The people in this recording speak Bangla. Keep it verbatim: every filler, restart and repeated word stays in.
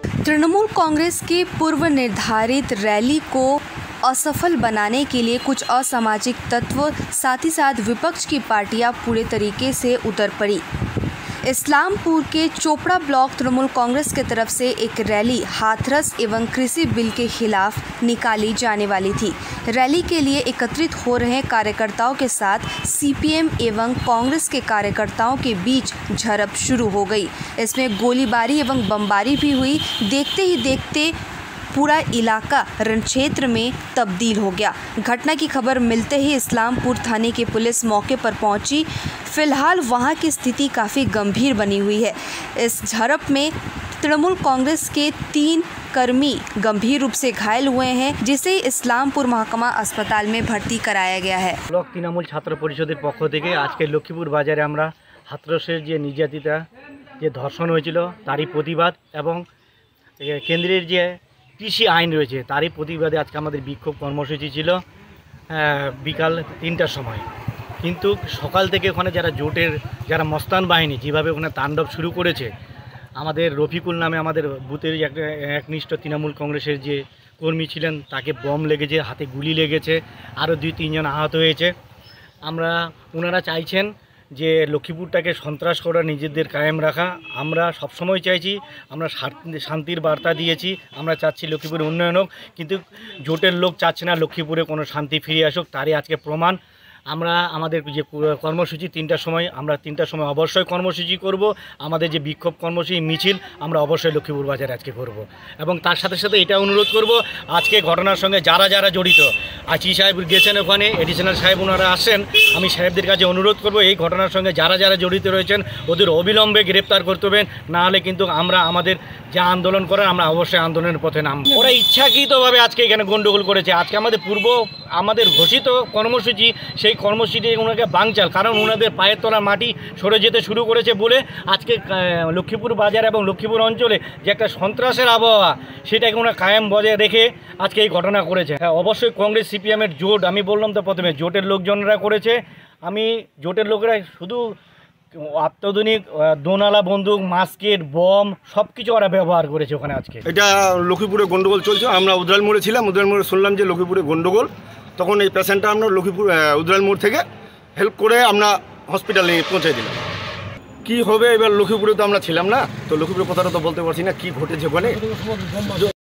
तृणमूल कांग्रेस की पूर्व निर्धारित रैली को असफल बनाने के लिए कुछ असामाजिक तत्व साथ ही साथ विपक्ष की पार्टियां पूरे तरीके से उतर पड़ी। इस्लामपुर के चोपड़ा ब्लॉक तृणमूल कांग्रेस की तरफ से एक रैली हाथरस एवं कृषि बिल के खिलाफ निकाली जाने वाली थी। रैली के लिए एकत्रित हो रहे कार्यकर्ताओं के साथ सीपीएम एवं कांग्रेस के कार्यकर्ताओं के बीच झड़प शुरू हो गई। इसमें गोलीबारी एवं बमबारी भी हुई। देखते ही देखते पूरा इलाका रणक्षेत्र में तब्दील हो गया। घटना की खबर मिलते ही इस्लामपुर थाने की पुलिस मौके पर पहुंची। फिलहाल वहां की स्थिति काफ़ी गंभीर बनी हुई है। इस झड़प में तृणमूल कांग्रेस के तीन कर्मी गंभीर रूप से घायल हुए हैं, जिसे इस्लामपुर महकमा अस्पताल में भर्ती कराया गया है। ब्लॉक तृणमूल छात्र परिषदेर पक्ष থেকে আজকে লক্ষ্মীপুর বাজারে আমরা হাতরসের যে নির্যাতিতা যে ধর্ষণ হয়েছিল তারই প্রতিবাদ এবং কেন্দ্রের যে কৃষি আইন রয়েছে তারই প্রতিবাদে আজকে আমাদের বিক্ষোভ কর্মসূচি ছিল বিকাল তিনটার সময়। কিন্তু সকাল থেকে ওখানে যারা জোটের যারা মস্তান বাহিনী যেভাবে ওখানে তাণ্ডব শুরু করেছে, আমাদের রফিকুল নামে আমাদের বুথের এক একনিষ্ঠ তৃণমূল কংগ্রেসের যে কর্মী ছিলেন তাকে বম লেগেছে, হাতে গুলি লেগেছে, আরও দুই তিনজন আহত হয়েছে। আমরা ওনারা চাইছেন যে লক্ষ্মীপুরটাকে সন্ত্রাস করা, নিজেদের কায়েম রাখা। আমরা সবসময় চাইছি, আমরা শান্তির বার্তা দিয়েছি, আমরা চাচ্ছি লক্ষ্মীপুরের উন্নয়ন হোক, কিন্তু জোটের লোক চাচ্ছে না লক্ষ্মীপুরে কোনো শান্তি ফিরে আসুক। তারই আজকে প্রমাণ। আমরা আমাদের যে কর্মসূচি তিনটার সময়, আমরা তিনটার সময় অবশ্যই কর্মসূচি করব। আমাদের যে বিক্ষোভ কর্মসূচি মিছিল আমরা অবশ্যই লক্ষ্মীপুর বাজারে আজকে করব এবং তার সাথে সাথে এটা অনুরোধ করব, আজকে ঘটনার সঙ্গে যারা যারা জড়িত, আইসি সাহেব গেছেন ওখানে, এডিশনাল সাহেব ওনারা আসেন, আমি সাহেবদের কাছে অনুরোধ করব এই ঘটনার সঙ্গে যারা যারা জড়িত রয়েছেন ওদের অবিলম্বে গ্রেপ্তার করতে হবেন, না হলে কিন্তু আমরা আমাদের যে আন্দোলন করার আমরা অবশ্যই আন্দোলনের পথে নাম। ওরা ইচ্ছাকৃতভাবে আজকে এখানে গণ্ডগোল করেছে। আজকে আমাদের পূর্ব আমাদের ঘোষিত কর্মসূচি, সেই কর্মসূচি ওনাকে বানচাল, কারণ ওনাদের পায়ের তলা মাটি সরে যেতে শুরু করেছে বলে আজকে লক্ষ্মীপুর বাজার এবং লক্ষ্মীপুর অঞ্চলে যে একটা সন্ত্রাসের আবহাওয়া সেটাকে ওনারা কায়েম বজায় রেখে আজকে এই ঘটনা করেছে। হ্যাঁ, অবশ্যই কংগ্রেস সিপিএমের জোট, আমি বললাম তো প্রথমে জোটের লোকজনরা করেছে। আমি জোটের লোকেরা শুধু অত্যাধুনিক দোনালা বন্দুক, মাস্কেট, বম সব কিছু ওরা ব্যবহার করেছে ওখানে। আজকে এটা লক্ষ্মীপুরে গন্ডগোল চলছে। আমরা উদরাল মোড়ে ছিলাম, উদরাল মোড়ে শুনলাম যে লক্ষ্মীপুরে গন্ডগোল। তখন এই পেশেন্টটা আমরা লক্ষ্মীপুর উদরাল মোড় থেকে হেল্প করে আমরা হসপিটালে পৌঁছে দিলাম। কি হবে এবার, লক্ষ্মীপুরে তো আমরা ছিলাম না, তো লক্ষ্মীপুরের কথাটা তো বলতে পারছি না কি ঘটেছে ওখানে।